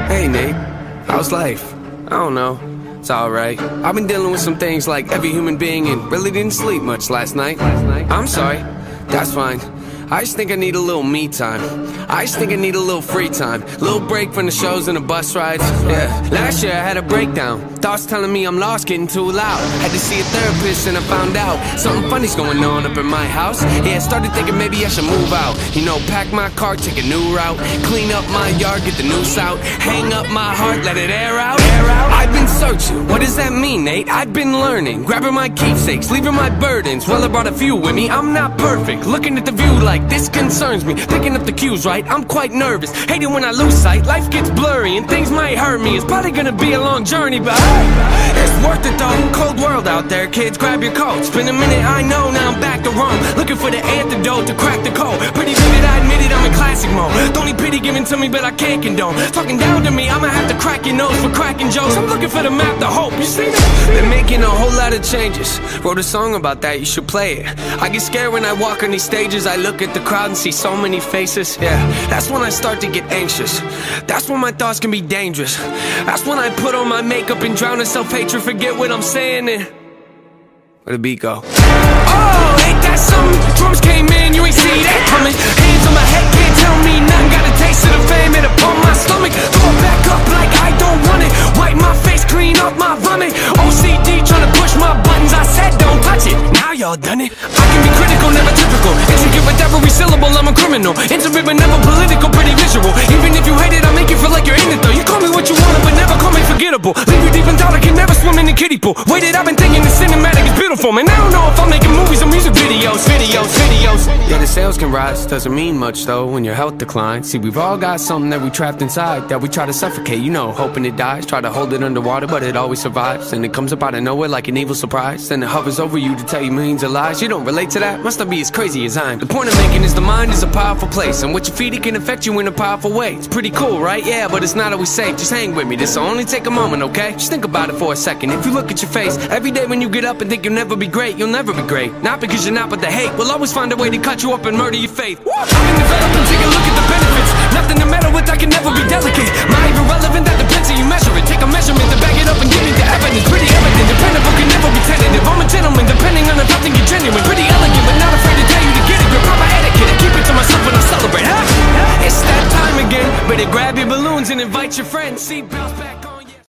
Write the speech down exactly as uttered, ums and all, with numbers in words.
Hey Nate, how's life? I don't know, it's alright. I've been dealing with some things like every human being and really didn't sleep much last night. I'm sorry, that's fine. I just think I need a little me time. I just think I need a little free time. Little break from the shows and the bus rides. Yeah, last year I had a breakdown. Thoughts telling me I'm lost, getting too loud. Had to see a therapist and I found out something funny's going on up in my house. Yeah, I started thinking maybe I should move out. You know, pack my car, take a new route. Clean up my yard, get the noose out. Hang up my heart, let it air out. Air out. I've been searching, what does that mean, Nate? I've been learning, grabbing my keepsakes, leaving my burdens. Well, I brought a few with me, I'm not perfect. Looking at the view like this concerns me. Picking up the cues right, I'm quite nervous. Hating when I lose sight, life gets blurry and things might hurt me. It's probably gonna be a long journey, but hey, it's worth it though. Cold world out there, kids, grab your coats. Been a minute, I know, now I'm back to Rome. Looking for the antidote to crack the code. Pretty vivid, I admit it, I'm in classic mode. The only pity given to me, but I can't condone. Talking down to me, I'ma have to crack your nose for cracking jokes. I'm looking for the map, the hope, you see that? Been making a whole lot of changes. Wrote a song about that, you should play it. I get scared when I walk on these stages. I look at the crowd and see so many faces. Yeah, that's when I start to get anxious. That's when my thoughts can be dangerous. That's when I put on my makeup and drown in self-hatred. Forget what I'm saying and where'd the beat go? Oh, ain't that something? Drums came in, you ain't see that coming. Hands on my head, can't tell me nothing. Got a taste of the fame, it upon my stomach. Throw it back up like I don't want it. Wipe my face, clean up my vomit. O C D trying to push my buttons. I said don't touch it, now y'all done it. I can be critical, never typical. Intricate with every syllable, I'm a criminal. Intimate but never political, pretty visual. Even if you hate it, I'll make you feel like you're in it though. You call me what you want, but never call me forgettable. Leave you deep in thought, I can never swim in the kiddie pool. Waited, I've been thinking the cinematic is beautiful. Man, I don't know if I'm making movies or music videos, videos, videos. Yeah, the sales can rise, doesn't mean much though when your health declines. See, we've all got something that we trapped inside that we try to suffocate, you know, hoping it dies. Try to hold it underwater, but it always survives. And it comes up out of nowhere like an evil surprise. Then it hovers over you to tell you millions of lies. You don't relate to that? Must not be as crazy as I am. The point I'm making is the mind is a powerful place, and what you feed it can affect you in a powerful way. It's pretty cool, right? Yeah, but it's not always safe. Just hang with me, this'll only take a moment, okay? Just think about it for a second. If you look at your face every day when you get up and think you'll never be great, you'll never be great. Not because you're not, but the hate will always find a way to cut you up and murder your faith. I've been developing, take a look at the benefits. Nothing to meddle with, I can never be delicate. My even relevant, that depends how you measure it. Take a measurement to back it up and give me the evidence. Pretty evident, dependable can never be tentative. I'm a gentleman, depending on if I think you're genuine. Pretty elegant, but not afraid to tell you to get it. Good proper etiquette, and keep it to myself when I celebrate. Huh? It's that time again, better grab your balloons and invite your friends. See, bounce back.